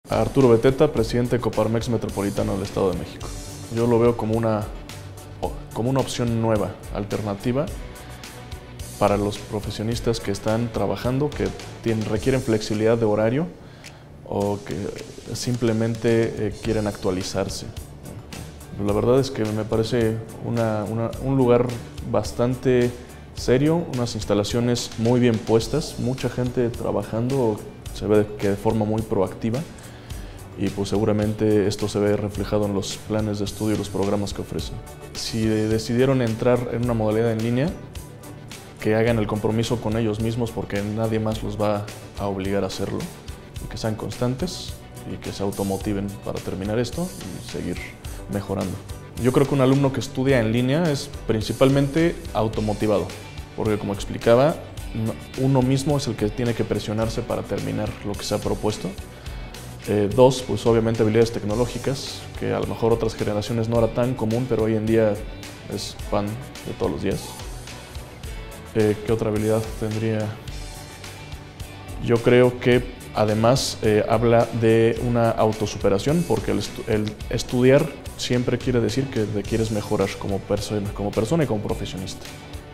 Arturo Beteta, presidente de Coparmex Metropolitano del Estado de México. Yo lo veo como una opción nueva, alternativa, para los profesionistas que están trabajando, que requieren flexibilidad de horario o que simplemente quieren actualizarse. La verdad es que me parece un lugar bastante serio, unas instalaciones muy bien puestas, mucha gente trabajando, se ve que de forma muy proactiva, y pues seguramente esto se ve reflejado en los planes de estudio y los programas que ofrecen. Si decidieron entrar en una modalidad en línea, que hagan el compromiso con ellos mismos, porque nadie más los va a obligar a hacerlo, y que sean constantes y que se automotiven para terminar esto y seguir mejorando. Yo creo que un alumno que estudia en línea es principalmente automotivado, porque como explicaba, uno mismo es el que tiene que presionarse para terminar lo que se ha propuesto. Dos, pues obviamente habilidades tecnológicas, que a lo mejor otras generaciones no era tan común, pero hoy en día es pan de todos los días. ¿Qué otra habilidad tendría? Yo creo que además habla de una autosuperación, porque el estudiar siempre quiere decir que te quieres mejorar como persona y como profesionista.